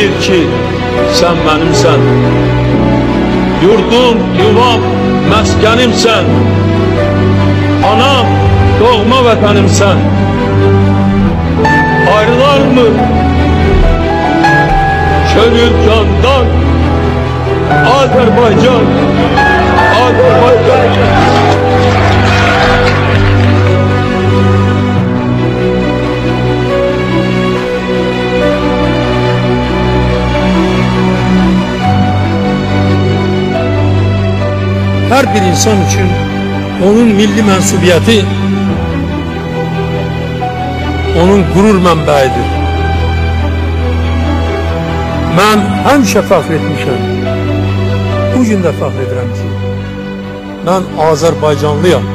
deyir ki, sən mənimsən. Yurdum, yuvam, məskənimsən. Anam, doğma vətənimsən. Ayrılar mı könül candan? Azərbaycan, Azərbaycan. Hər bir insan üçün onun milli mənsubiyyəti onun qürur mənbəyidir. Mən həmişə fəxr etmişəm. Bu gün də fəxr edirəm ki, mən Azərbaycanlıyam.